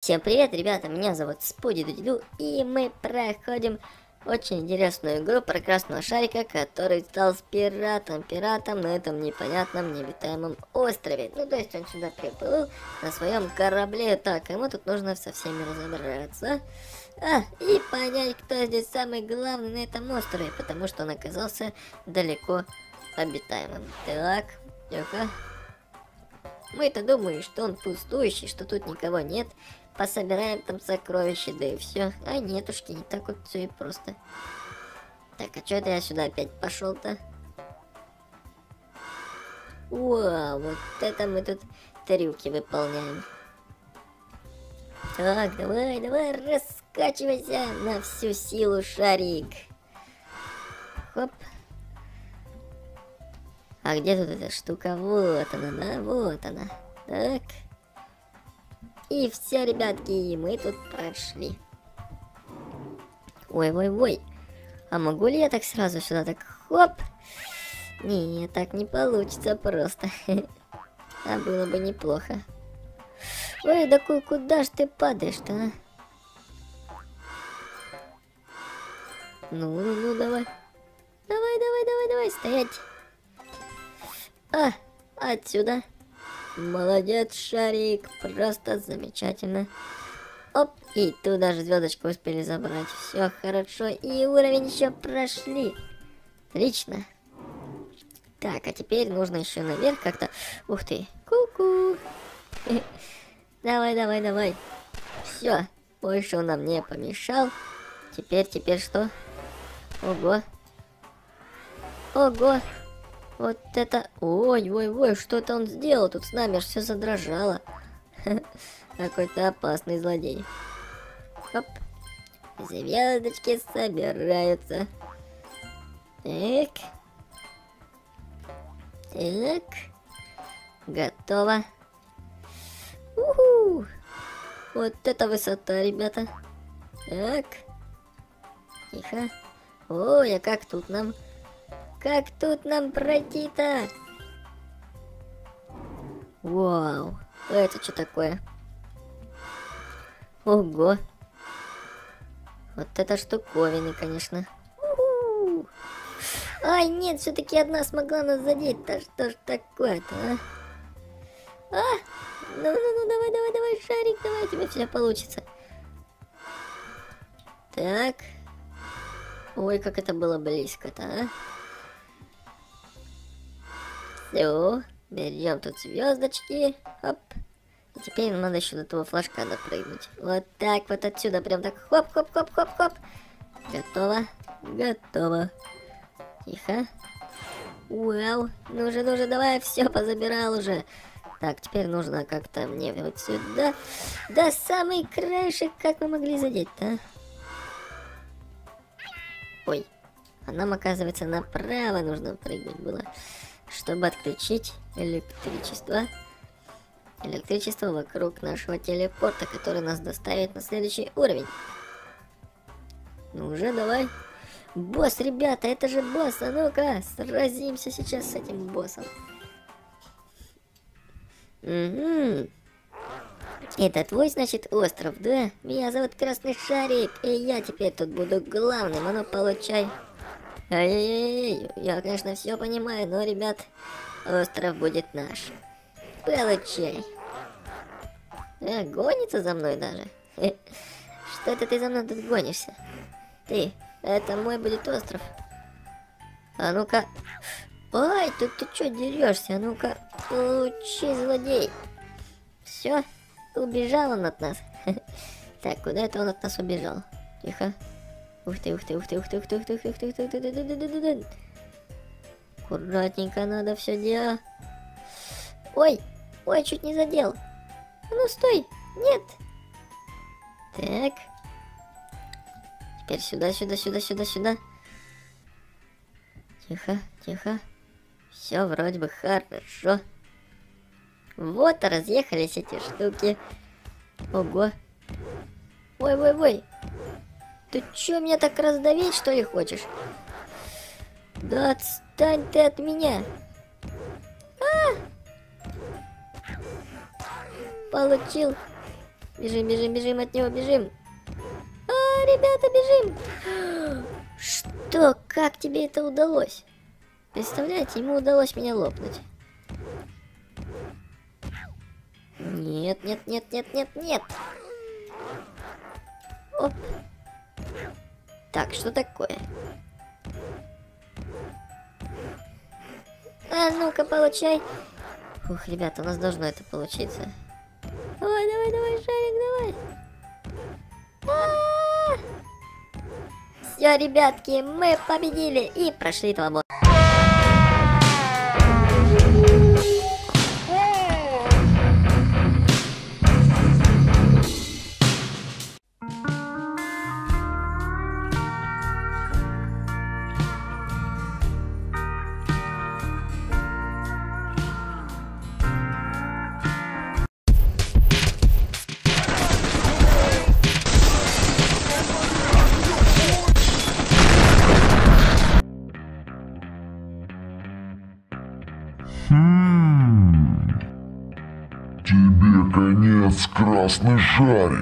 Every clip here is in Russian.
Всем привет, ребята, меня зовут Спуди Дудю, и мы проходим очень интересную игру про красного шарика, который стал пиратом на этом непонятном необитаемом острове. Ну, то есть он сюда приплыл на своем корабле. Так, ему тут нужно со всеми разобраться. И понять, кто здесь самый главный на этом острове, потому что он оказался далеко обитаемым. Так, тихо. Мы-то думали, что он пустующий, что тут никого нет. Пособираем там сокровища, да и все. А нетушки, не так вот все и просто. Так, а что это я сюда опять пошел-то? Вау, вот это мы тут трюки выполняем. Так, давай, раскачивайся на всю силу, шарик. Хоп. А где тут эта штука? Вот она, да, вот она. Так. И все, ребятки, мы тут прошли. Ой. А могу ли я так сразу сюда так хоп? Не, так не получится просто. А было бы неплохо. Ой, да куда ж ты падаешь-то, а? Ну, давай. Давай, стоять. Отсюда. Молодец, шарик, просто замечательно. Оп, и тут даже звездочку успели забрать. Все хорошо, и уровень еще прошли. Отлично. Так, а теперь нужно еще наверх как-то. Ух ты, ку-ку. Давай. Все, больше он нам не помешал. Теперь что? Ого. Вот это... Ой, что-то он сделал. Тут с нами аж все задрожало. Какой-то опасный злодей. Хоп. Звездочки собираются. Так. Готово. Уху. Вот это высота, ребята. Так. Тихо. Ой, а как тут нам... Как тут нам пройти-то? Вау, это что такое? Ого. Вот это штуковины, конечно. Ай, нет, все-таки одна смогла нас задеть-то. Что ж такое-то, а? Ну, давай, шарик, давай, у тебя все получится. Так. Ой, как это было близко-то, а? Все, берем тут звездочки. Хоп. И теперь нам надо еще до того флажка допрыгнуть. Вот так вот отсюда, прям так хоп. Готово. Тихо. Вау. Ну же, давай, все, позабирал уже. Так, теперь нужно как-то мне вот сюда. Да самый краешек, как мы могли задеть-то, а? Ой. А нам, оказывается, направо нужно прыгнуть было. Чтобы отключить электричество вокруг нашего телепорта, который нас доставит на следующий уровень. Ну уже давай. Босс, ребята, это же босс. А ну-ка, сразимся сейчас с этим боссом. Угу. Это твой, значит, остров, да? Меня зовут Красный Шарик, и я теперь тут буду главным. А ну, получай. Ай-яй-яй, я, конечно, все понимаю, но, ребят, остров будет наш. Получай. Гонится за мной даже. Что это ты за мной тут гонишься? Ты, это мой будет остров. А ну-ка. Ой, тут ты что дерешься? А ну-ка, получи, злодей. Все, убежал он от нас. Так, куда это он от нас убежал? Тихо. Ух ты. Аккуратненько надо все делать. Ой, чуть не задел. Ну стой, нет. Так. Теперь сюда. Тихо. Все вроде бы хорошо. Вот, разъехались эти штуки. Ого. Ой. Ты чё, меня так раздавить, что ли, хочешь? Да отстань ты от меня. Получил. Бежим, бежим, бежим от него, бежим. А, ребята, бежим. Что? Как тебе это удалось? Представляете, ему удалось меня лопнуть. Нет, нет, нет, нет, нет, нет. Оп. Так, что такое? А ну-ка, получай. Ух, ребята, у нас должно это получиться. Давай, давай, давай, шарик, давай. Все, ребятки, мы победили и прошли этого босса. Тебе конец, красный шарик.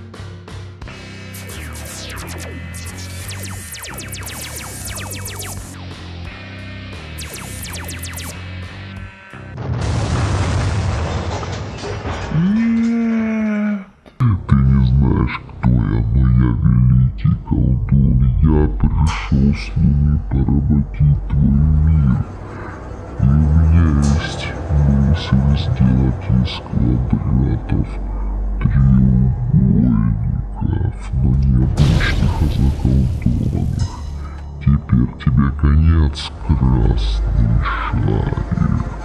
Ты не знаешь, кто я, но я великий колдун. Я пришел с ними поработить твой мир. И у меня есть мысль сделать из квадратов треугольников, но не обычных, а заколдованных. Теперь тебе конец, красный шарик.